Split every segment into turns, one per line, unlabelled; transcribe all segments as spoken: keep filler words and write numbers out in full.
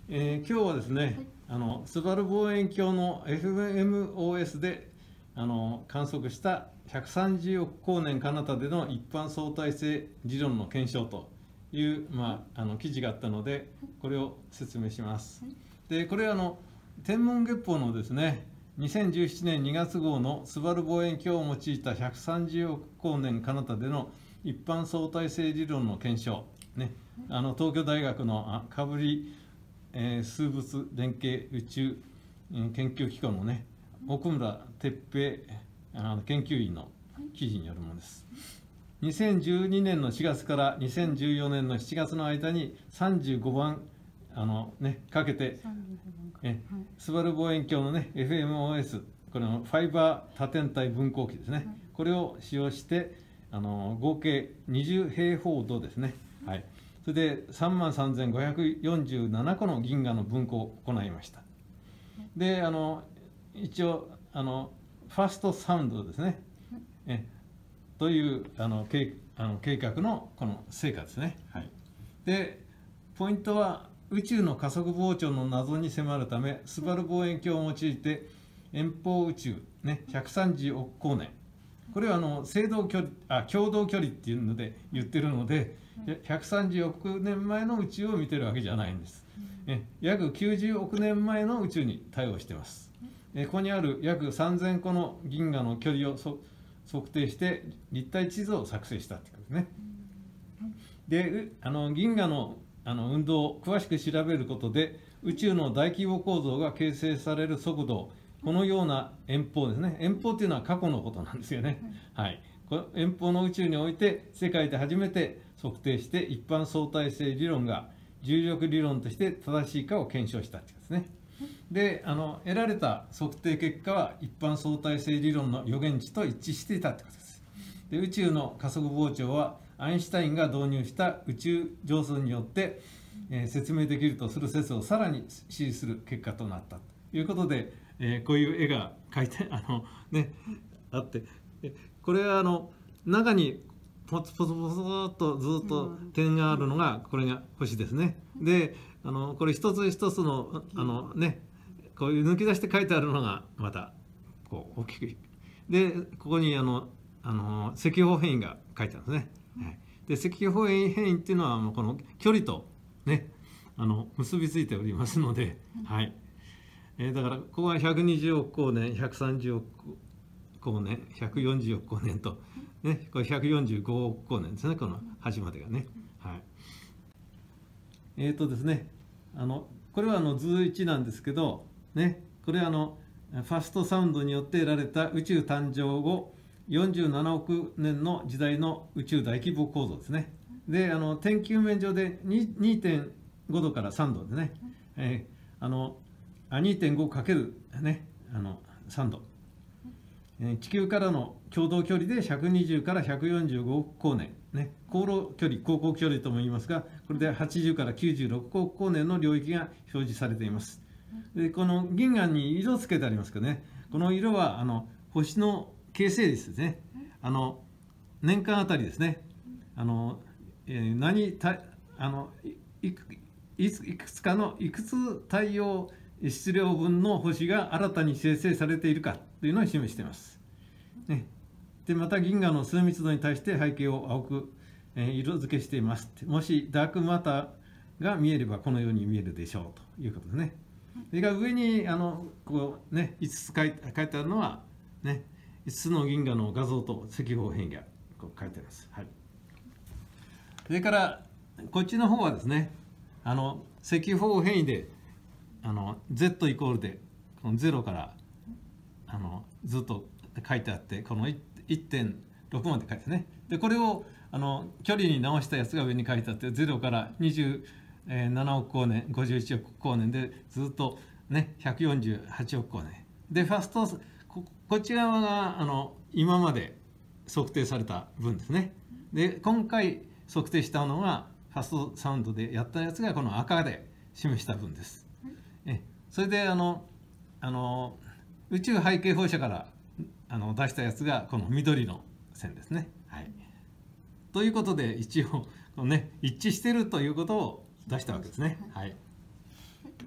えー、今日はですね、はい、あのスバル望遠鏡の エフエムオーエス であの観測したひゃくさんじゅうおく光年彼方での一般相対性理論の検証という、まあ、あの記事があったので、これを説明します。でこれはあの天文月報のですねにせんじゅうななねんにがつ号のスバル望遠鏡を用いたひゃくさんじゅうおく光年彼方での一般相対性理論の検証、ね、あの東京大学のかぶり、えー、数物連携宇宙、えー、研究機構のね奥村哲平あの研究員の記事によるものです。にせんじゅうにねんのしがつからにせんじゅうよねんのしちがつの間にさんじゅうごばんあの、ね、かけてえスバル望遠鏡の、ね、エフエムオーエス これのファイバー多天体分光器ですね、これを使用してあの合計にじゅうへいほうどですね、はい、それでさんまんさんぜんごひゃくよんじゅうななこの銀河の分光を行いました。であの一応あのファーストサウンドですね、えというあの計あの計画のこの成果ですね。はい、でポイントは宇宙の加速膨張の謎に迫るためスバル望遠鏡を用いて遠方宇宙、ね、ひゃくさんじゅうおく光年、これはあの青動距離あ共同距離っていうので言ってるのでひゃくさんじゅうおくねんまえの宇宙を見てるわけじゃないんです。え約きゅうじゅうおくねんまえの宇宙に対応しています。えここにある約さんぜんこの銀河の距離を測定して立体地図を作成したってことですね。であの銀河のあの運動を詳しく調べることで宇宙の大規模構造が形成される速度、このような遠方ですね、遠方というのは過去のことなんですよね。はい、この遠方の宇宙において世界で初めて測定して一般相対性理論が重力理論として正しいかを検証したってことですね。であの得られた測定結果は一般相対性理論の予言値と一致していたってことです。で宇宙の加速膨張はアインシュタインが導入した宇宙上数によって、えー、説明できるとする説をさらに支持する結果となったということで、えー、こういう絵が描いてあの、ね、あって、これはあの中にポツポツポツっとずっと点があるのがこれが星ですね。であのこれ一つ一つのあのねこういう抜き出して書いてあるのがまたこう大きくでここにあのあの赤方変異が書いてあるんですね。はい、で赤方変異っていうのはもうこの距離とねあの結びついておりますので、はい、えー、だからここはひゃくにじゅうおく光年ひゃくさんじゅうおく光年ひゃくよんじゅうおく光年と、ね、これひゃくよんじゅうごおく光年ですね、この端までがね。はい、えっ、ー、とですねあのこれはあの図いちなんですけど、ね、これはあのファストサウンドによって得られた宇宙誕生後よんじゅうななおくねんの時代の宇宙大規模構造ですね。であの天球面上で にてんごどからさんどですね、えー、あのあ にてんごかける、ね、あのさんど、えー、地球からの共同距離でひゃくにじゅうからひゃくよんじゅうごおく光年、ね、航路距離航行距離とも言いますが、これではちじゅうからきゅうじゅうろくおく光年の領域が表示されています。でこの銀河に色をつけてありますけどね、この色はあの星の形成率ですね。あの年間あたりですね、あの、えー、何たあの い, くいくつかのいくつ太陽質量分の星が新たに生成されているかというのを示しています。ね、でまた銀河の数密度に対して背景を青く、えー、色付けしています。もしダークマターが見えればこのように見えるでしょうということですね。それから上にあのこう、ね、いつつ書いてあるのは、ね、いつつの銀河の画像と赤方変異がこう書いてあります。はい、それからこっちの方はですね、あの赤方変異であの Z イコールでこのゼロからあのずっと書いてあって、この いってんろく まで書いてあるね。でこれをあの距離に直したやつが上に書いてあって、ゼロからにじゅうななおく光年ごじゅういちおく光年でずっとねひゃくよんじゅうはちおく光年でファスト こ, こっち側があの今まで測定された分ですね。で今回測定したのがファストサウンドでやったやつがこの赤で示した分です。えそれであのあの宇宙背景放射からあの出したやつがこの緑の線ですね。はい、ということで一応この、ね、一致しているということを出したわけですね。はい。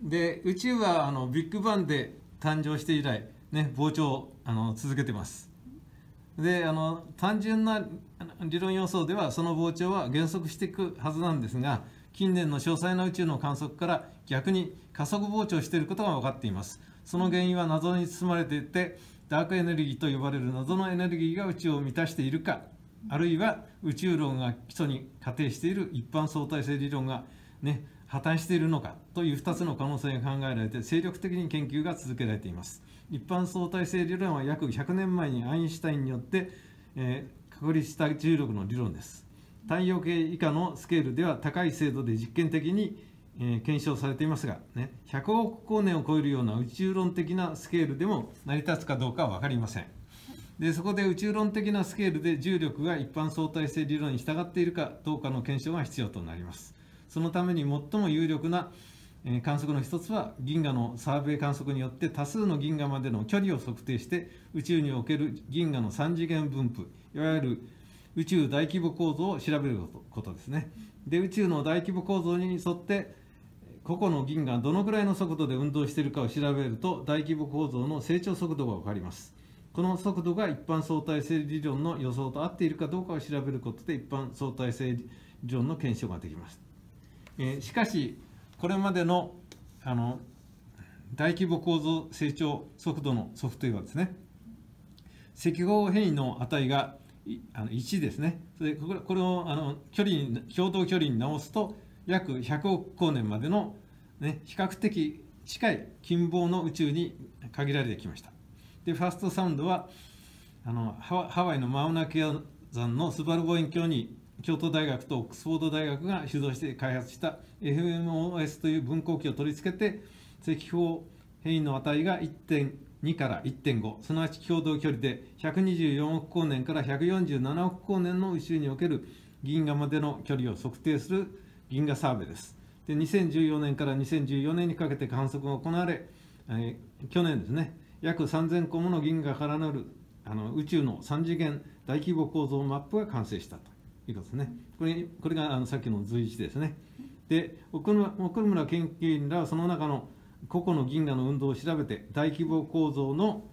で宇宙はあのビッグバンで誕生して以来、ね、膨張をあの続けてます。であの単純な理論予想ではその膨張は減速していくはずなんですが、近年の詳細な宇宙の観測から逆に加速膨張していることが分かっています。その原因は謎に包まれていて、ダークエネルギーと呼ばれる謎のエネルギーが宇宙を満たしているか、あるいは宇宙論が基礎に仮定している一般相対性理論が、ね、破綻しているのかというふたつの可能性が考えられて精力的に研究が続けられています。一般相対性理論は約ひゃくねんまえにアインシュタインによって、えー、確立した重力の理論です。太陽系以下のスケールでは高い精度で実験的に、えー、検証されていますが、ね、ひゃくおく光年を超えるような宇宙論的なスケールでも成り立つかどうかは分かりません。でそこで宇宙論的なスケールで重力が一般相対性理論に従っているかどうかの検証が必要となります。そのために最も有力な観測の一つは銀河のサーベイ観測によって多数の銀河までの距離を測定して宇宙における銀河のさん次元分布、いわゆる宇宙大規模構造を調べることですね。で宇宙の大規模構造に沿って個々の銀河がどのくらいの速度で運動しているかを調べると大規模構造の成長速度が分かります。この速度が一般相対性理論の予想と合っているかどうかを調べることで一般相対性理論の検証ができます。えー、しかしこれまでのあの大規模構造成長速度の測定はですね、赤方変異の値があのいちですね。それこれこれをあの距離に共同距離に直すと約ひゃくおく光年までの、ね、比較的近い近傍の宇宙に限られてきました。でファーストサウンドはあのハワイのマウナケア山のスバル望遠鏡に京都大学とオックスフォード大学が主導して開発した エフエムオーエス という分光器を取り付けて赤方変異の値が いってんに から いってんご、すなわち共同距離でひゃくにじゅうよんおく光年からひゃくよんじゅうななおく光年の宇宙における銀河までの距離を測定する銀河サーベです。でにせんじゅうよねんからにせんじゅうよねんにかけて観測が行われ、えー、去年ですね、約さんぜんこもの銀河からなるあの宇宙のさん次元大規模構造マップが完成したということですね。これこれがあのさっきの図いちですね。で奥村研究員らはその中の個々の銀河の運動を調べて大規模構造の、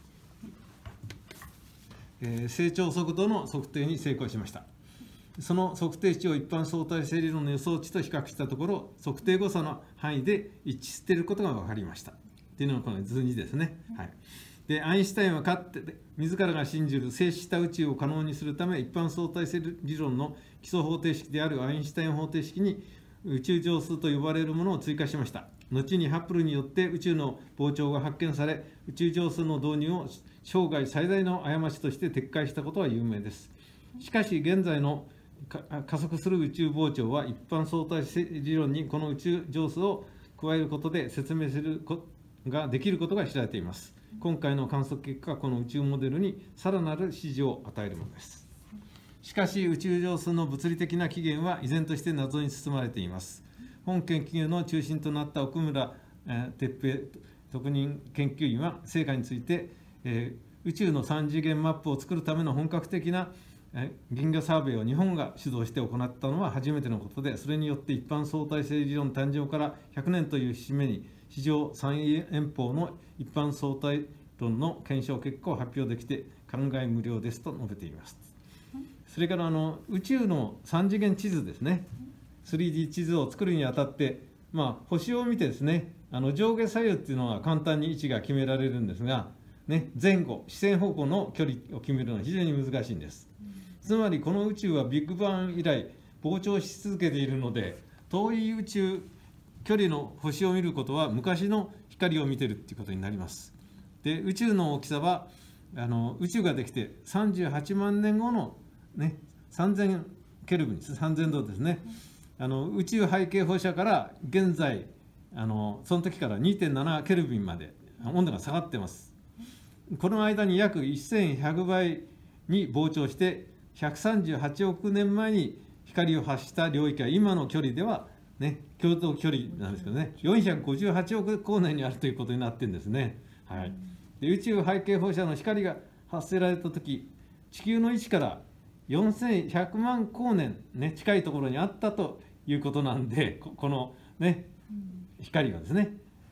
えー、成長速度の測定に成功しました。その測定値を一般相対性理論の予想値と比較したところ、測定誤差の範囲で一致していることが分かりました。というのがこの図にですね。はい、でアインシュタインはかつて自らが信じる静止した宇宙を可能にするため、一般相対性理論の基礎方程式であるアインシュタイン方程式に宇宙上数と呼ばれるものを追加しました。後にハッブルによって宇宙の膨張が発見され、宇宙上数の導入を生涯最大の過ちとして撤回したことは有名です。しかし現在の加速する宇宙膨張は一般相対性理論にこの宇宙上数を加えることで説明することができることが知られています。今回の観測結果はこの宇宙モデルにさらなる支持を与えるものです。しかし宇宙上数の物理的な起源は依然として謎に包まれています。本研究の中心となった奥村哲平特任研究員は成果について、えー、宇宙のさん次元マップを作るための本格的な銀河サーベイを日本が主導して行ったのは初めてのことで、それによって一般相対性理論誕生からひゃくねんという節目に史上最遠方の一般相対論の検証結果を発表できて感慨無量ですと述べています。それからあの宇宙のさん次元地図ですね、スリーディー 地図を作るにあたって、まあ、星を見てですね、あの上下左右っていうのは簡単に位置が決められるんですが、ね、前後視線方向の距離を決めるのは非常に難しいんです。つまりこの宇宙はビッグバン以来膨張し続けているので、遠い宇宙距離の星を見ることは昔の光を見てるっていうことになります。で宇宙の大きさはあの宇宙ができてさんじゅうはちまんねんごの、ね、さんぜんケルビンさんぜんどですね。あの宇宙背景放射から現在あのその時から にてんななケルビンまで温度が下がってます。この間に約せんひゃくばいに膨張してひゃくさんじゅうはちおくねんまえに光を発した領域は今の距離では、ね、共同距離なんですけどね、よんひゃくごじゅうはちおく光年にあるということになってるんですね。はい、で宇宙背景放射の光が発せられた時、地球の位置からよんせんひゃくまん光年、ね、近いところにあったということなんで、ここの、ね、光がですね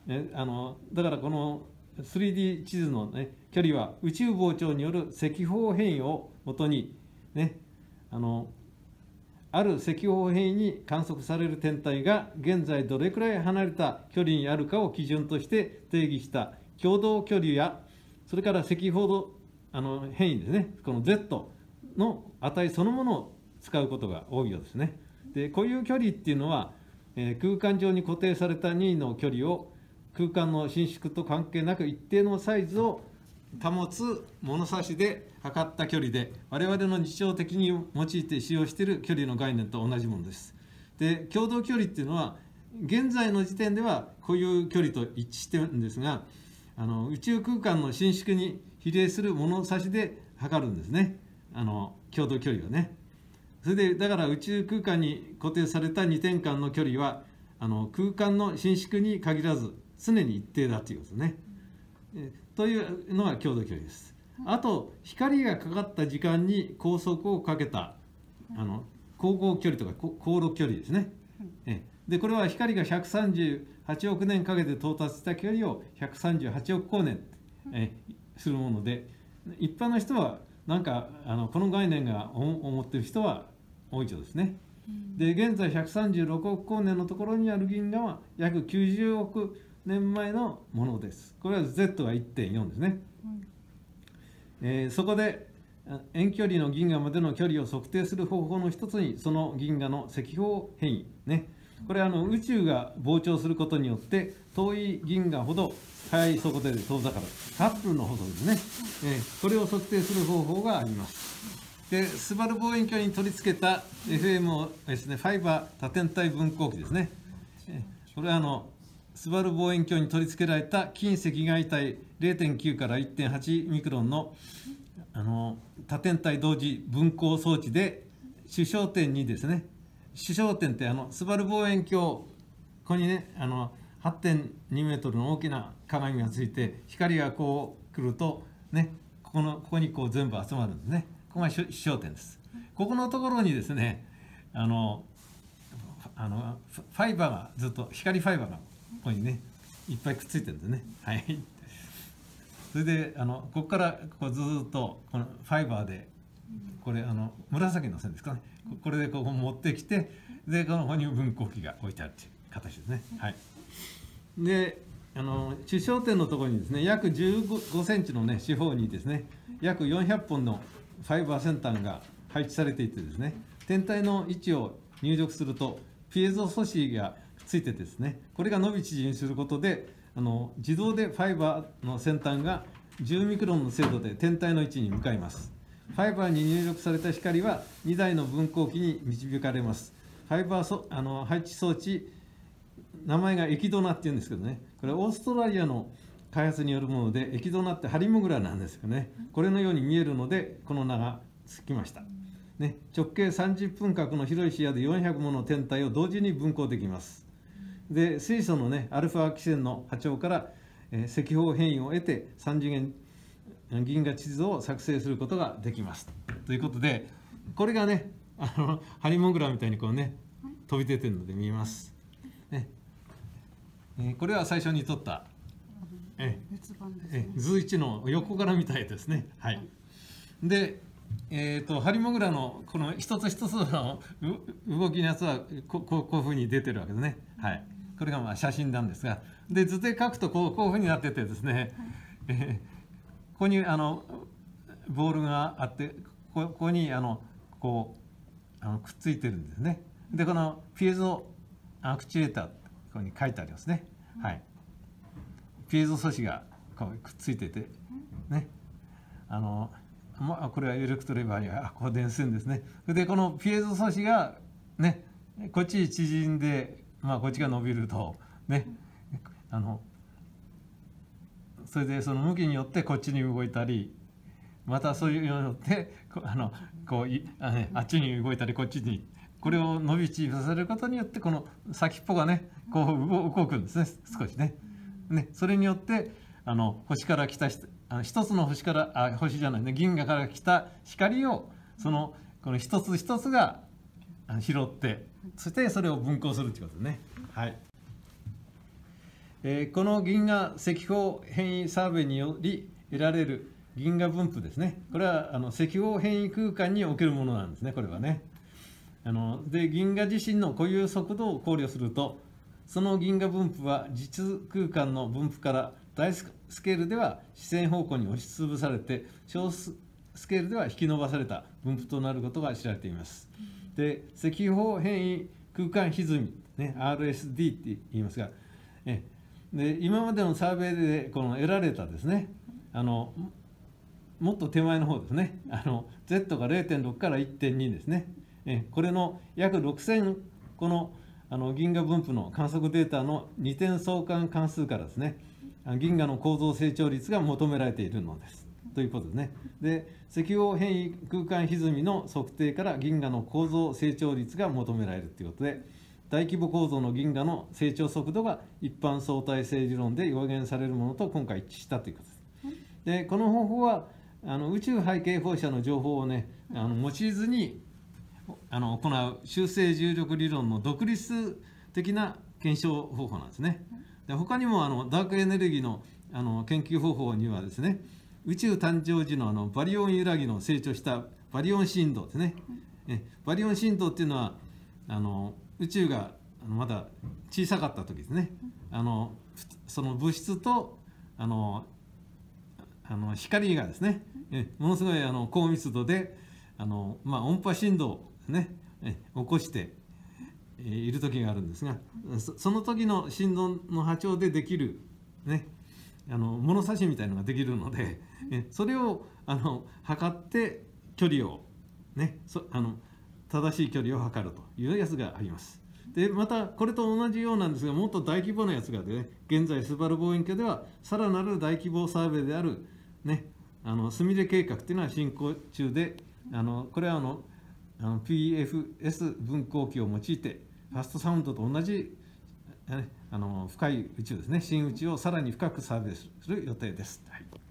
ね、あのだからこの スリーディー 地図の、ね、距離は宇宙膨張による赤方変異をもとに、ね、あのある赤方変異に観測される天体が現在どれくらい離れた距離にあるかを基準として定義した共同距離や、それから赤方あの変異ですね、この Z の値そのものを使うことが多いようですね。でこういう距離っていうのは、えー、空間上に固定された任意の距離を空間の伸縮と関係なく一定のサイズを保つ物差しで測った距離で、我々の日常的に用いて使用している距離の概念と同じものです。で共同距離っていうのは現在の時点ではこういう距離と一致してるんですが、あの宇宙空間の伸縮に比例する物差しで測るんですね、あの共同距離はね。それでだから宇宙空間に固定されたにてん間の距離はあの空間の伸縮に限らず常に一定だということですね。えというのが共同距離です。あと光がかかった時間に光速をかけたあの光合距離とか光路距離ですね。えでこれは光がひゃくさんじゅうはちおく年かけて到達した距離をひゃくさんじゅうはちおく光年えするもので、一般の人はなんかあのこの概念が思っている人は多いようですね。で現在ひゃくさんじゅうろくおく光年のところにある銀河は約きゅうじゅうおく年前のものです。これは Z が いってんよん ですね。えー、そこで遠距離の銀河までの距離を測定する方法の一つにその銀河の赤方変異ね、これはあの宇宙が膨張することによって遠い銀河ほど速い速度で遠ざかるハッブルの法則ですね、えー、これを測定する方法があります。でスバル望遠鏡に取り付けた エフエム をですね、ファイバー多天体分光器ですね、えー、これはあのスバル望遠鏡に取り付けられた近赤外帯 れいてんきゅう から いってんはち ミクロンのあの多天体同時分光装置で主焦点にですね、主焦点ってあのスバル望遠鏡、ここにねあの はってんにメートルの大きな鏡がついて光がこう来るとね、ここのここにこう全部集まるんですね。ここが主焦点です。ここのところにですね、あのあのファイバーがずっと光ファイバーがここにねいっぱいくっついてるんですね。はい。それであのここからこうずっとこのファイバーでこれあの紫の線ですかね。これでここ持ってきて、でこのここに分光器が置いてあるという形ですね。はい。であの主焦点のところにですね約じゅうごセンチのね四方にですね約よんひゃっぽんのファイバー先端が配置されていてですね、天体の位置を入力するとピエゾ素子がついてですね、これが伸び縮みすることであの自動でファイバーの先端がじゅうミクロンの精度で天体の位置に向かいます。ファイバーに入力された光はにだいの分光器に導かれます。ファイバーそあの配置装置、名前がエキドナっていうんですけどね、これオーストラリアの開発によるもので、エキドナってハリモグラなんですよね。これのように見えるのでこの名がつきました。ね、直径さんじゅっぷん角の広い視野でよんひゃくもの天体を同時に分光できます。で水素のねアルファ基線の波長から、えー、赤方変異を得てさん次元銀河地図を作成することができます。ということでこれがねあのハリモグラみたいにこうね飛び出てるので見えます。ねえー、これは最初に撮ったええ図いちの横から見たいですね。はい。で、えー、とハリモグラのこの一つ一つの動きのやつはここうこういうふうに出てるわけですね。はい。これがまあ写真なんですが、で図で描くとこうこういうふうになっててですね、えー、ここにあのボールがあってここここにあのこうあのくっついてるんですね。でこのピエゾアクチュエーターここに書いてありますね。はい。ピエゾ素子がこうくっついててね、あのまあこれはエレクトレバーにはこう電線ですね。でこのピエゾ素子がねこっち縮んで、まあこっちが伸びるとね、あのそれでその向きによってこっちに動いたり、またそういうようによってあのこうい あ,、ね、あっちに動いたりこっちに、これを伸び縮みさせることによってこの先っぽがねこう動くんですね、少しね。ね、それによってあの星から来たあの一つの星からあ星じゃないね銀河から来た光をそのこの一つ一つが拾って、そしてそれを分光するということですね。はい。 えーこの銀河赤方変異サーベイにより得られる銀河分布ですね。これはあの赤方変異空間におけるものなんですね、これはね。あので銀河自身の固有速度を考慮すると、その銀河分布は実空間の分布から大スケールでは視線方向に押しつぶされて、小スケールでは引き伸ばされた分布となることが知られています。で赤方変異空間歪み、ね、アールエスディー って言いますが、えで今までのサーベイでこの得られたですね、あのもっと手前の方ですね、あの Z が れいてんろく から いってんに ですね、えこれの約ろくせんこのあの銀河分布の観測データのにてん相関関数からですね、銀河の構造成長率が求められているのですということですね。で赤方変異空間歪みの測定から銀河の構造成長率が求められるということで、大規模構造の銀河の成長速度が一般相対性理論で予言されるものと今回一致したということです。でこの方法はあの宇宙背景放射の情報をね、あの用いずにあの行う修正重力理論の独立的な検証方法なんですね。で他にもあのダークエネルギーのあの研究方法にはですね、宇宙誕生時のあのバリオン揺らぎの成長したバリオン振動ですね。えバリオン振動っていうのはあの宇宙がまだ小さかった時ですね。あのその物質とあのあの光がですね、えものすごいあの高密度であの、まあ、音波振動をね、え起こしている時があるんですが、そその時の振動の波長でできる、ね、あの物差しみたいなのができるので、えそれをあの測って距離を、ね、そあの正しい距離を測るというやつがあります。でまたこれと同じようなんですが、もっと大規模なやつがで、ね、現在スバル望遠鏡ではさらなる大規模サーベイである、ね、あのスミレ計画というのは進行中で、あのこれはあのあの ピーエフエス 分光器を用いてファストサウンドと同じ、ね、あの深い宇宙ですね、深宇宙をさらに深くサーベイする予定です。はい。